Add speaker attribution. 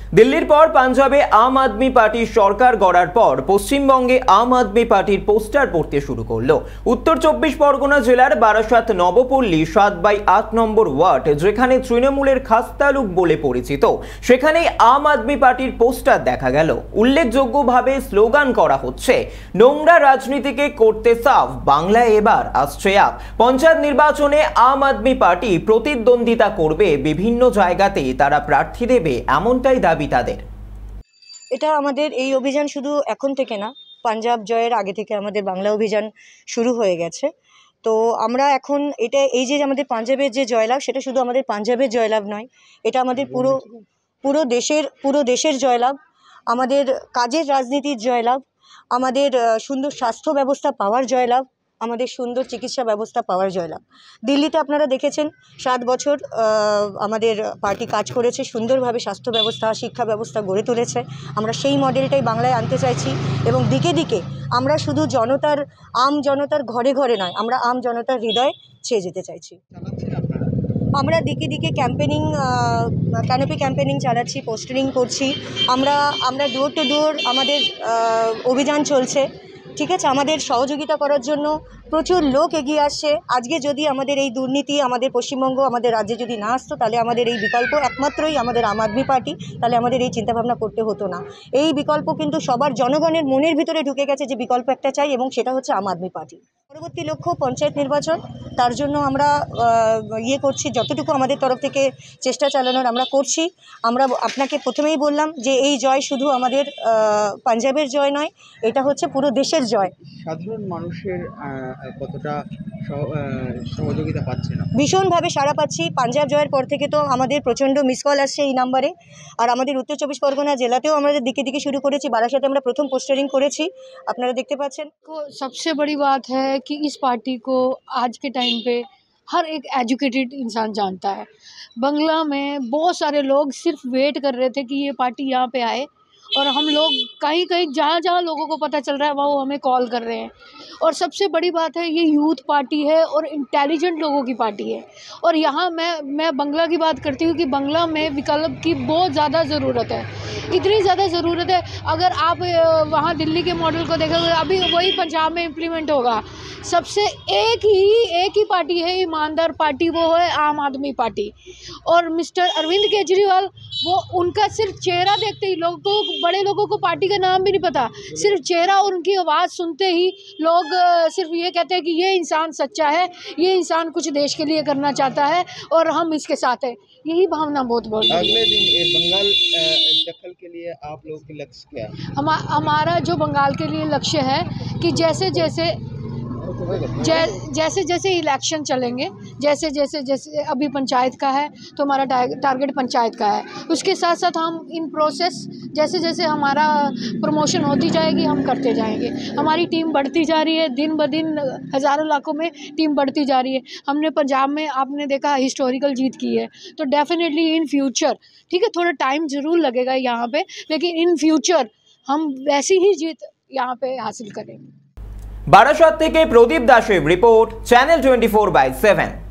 Speaker 1: দিল্লির পর পাঞ্জাবে আম আদমি পার্টির সরকার গড়ার পর পশ্চিমবঙ্গে আম আদমি পার্টির পোস্টার পড়তে শুরু করলো। উত্তর 24 পরগনা জেলার বারাসাত নবপল্লী 7/8 নম্বর ওয়ার্ড, যেখানে তৃণমূলের খাস্তালুক বলে পরিচিত, সেখানেই আম আদমি পার্টির পোস্টার দেখা গেল। উল্লেখযোগ্যভাবে স্লোগান করা হচ্ছে, নোংরা রাজনীতিকে করতে সাফ, বাংলায় এবার আসছে আপ। পঞ্চায়েত নির্বাচনে আম আদমি পার্টি প্রতিদ্বন্দ্বিতা করবে, বিভিন্ন জায়গাতে তারা প্রার্থী দেবে, এমনটাই দাবি তাদের।
Speaker 2: এটা আমাদের এই অভিযান শুধু এখন থেকে না, পাঞ্জাব জয়ের আগে থেকে আমাদের বাংলা অভিযান শুরু হয়ে গেছে। তো আমরা এখন এটা এই যে আমাদের পাঞ্জাবের যে জয়লাভ, সেটা শুধু আমাদের পাঞ্জাবের জয়লাভ নয়, এটা আমাদের পুরো দেশের জয়লাভ, আমাদের কাজের রাজনীতির জয়লাভ, আমাদের সুন্দর স্বাস্থ্য ব্যবস্থা পাওয়ার জয়লাভ, আমাদের সুন্দর চিকিৎসা ব্যবস্থা পাওয়ার জয়লাভ। দিল্লিতে আপনারা দেখেছেন 7 বছর আমাদের পার্টি কাজ করেছে, সুন্দরভাবে স্বাস্থ্য ব্যবস্থা, শিক্ষা ব্যবস্থা গড়ে তুলেছে। আমরা সেই মডেলটাই বাংলায় আনতে চাইছি এবং দিকে দিকে আমরা শুধু আম জনতার ঘরে ঘরে নয়, আমরা আম জনতার হৃদয় ছেয়ে যেতে চাইছি। আমরা দিকে দিকে ক্যানোপি ক্যাম্পেনিং চালাচ্ছি, পোস্টারিং করছি, আমরা ডোর টু ডোর আমাদের অভিযান চলছে। ঠিক আছে, আমাদের সহযোগিতা করার জন্য প্রচুর লোক এগিয়ে আসছে। আজকে যদি আমাদের এই দুর্নীতি আমাদের পশ্চিমবঙ্গ, আমাদের রাজ্যে যদি না আসতো, তাহলে আমাদের এই বিকল্প একমাত্রই আমাদের আম আদমি পার্টি, তাহলে আমাদের এই চিন্তাভাবনা করতে হতো না। এই বিকল্প কিন্তু সবার জনগণের মনের ভিতরে ঢুকে গেছে যে বিকল্প একটা চাই, এবং সেটা হচ্ছে আম আদমি পার্টি। পরবর্তী লক্ষ্য পঞ্চায়েত নির্বাচন, তার জন্য আমরা করছি, যতটুকু আমাদের তরফ থেকে চেষ্টা চালানোর আমরা করছি। আমরা আপনাকে প্রথমেই বললাম যে এই জয় শুধু আমাদের পাঞ্জাবের জয় নয়, এটা হচ্ছে পুরো দেশের জয়।
Speaker 3: সাধারণ মানুষের কতটা সহযোগিতা পাচ্ছে না?
Speaker 2: ভীষণভাবে সাড়া পাচ্ছি। পাঞ্জাব জয়ের পর থেকে তো আমাদের প্রচণ্ড মিস কল আসছে এই নাম্বারে। আর আমাদের উত্তর 24 পরগনা জেলাতেও আমাদের দিকে দিকে শুরু করেছি, বারাসাতে আমরা প্রথম পোস্টারিং করেছি, আপনারা দেখতে পাচ্ছেন।
Speaker 4: सबसे बड़ी बात है कि इस पार्टी को आज के टाइम पे हर एक एजुकेटेड इंसान जानता है। बंगला में बहुत सारे लोग सिर्फ वेट कर रहे थे कि ये पार्टी यहाँ पे आए, और हम लोग कहीं जहाँ लोगों को पता चल रहा है वहाँ वो हमें कॉल कर रहे हैं। और सबसे बड़ी बात है, ये यूथ पार्टी है और इंटेलिजेंट लोगों की पार्टी है। और यहाँ मैं बंगला की बात करती हूँ कि बंगला में विकल्प की बहुत ज़्यादा ज़रूरत है, इतनी ज़्यादा ज़रूरत है। अगर आप वहाँ दिल्ली के मॉडल को देखोगे, अभी वही पंजाब में इम्प्लीमेंट होगा। सबसे एक ही पार्टी है ईमानदार पार्टी, वो है आम आदमी पार्टी। और मिस्टर अरविंद केजरीवाल, वो उनका सिर्फ चेहरा देखते ही बड़े लोगों को पार्टी का नाम भी नहीं पता, सिर्फ चेहरा और उनकी आवाज़ सुनते ही लोग सिर्फ ये कहते हैं कि ये इंसान सच्चा है, ये इंसान कुछ देश के लिए करना चाहता है और हम इसके साथ हैं। यही भावना बहुत
Speaker 3: अगले दिन बंगाल दखल के लिए आप लोगों के लक्ष्य क्या है?
Speaker 4: हमारा जो बंगाल के लिए लक्ष्य है कि जैसे जैसे इलेक्शन चलेंगे, जैसे अभी पंचायत का है तो हमारा टारगेट पंचायत का है, उसके साथ साथ हम इन प्रोसेस जैसे हमारा प्रमोशन होती जाएगी हम करते जाएंगे। हमारी टीम बढ़ती जा रही है, दिन ब दिन हज़ारों लाखों में टीम बढ़ती जा रही है। हमने पंजाब में आपने देखा हिस्टोरिकल जीत की है, तो डेफिनेटली इन फ्यूचर, ठीक है, थोड़ा टाइम ज़रूर लगेगा यहाँ पे, लेकिन इन फ्यूचर हम वैसी ही जीत यहाँ पे हासिल करेंगे।
Speaker 1: বারাসাত থেকে প্রদীপ দাসের রিপোর্ট, চ্যানেল 24/7।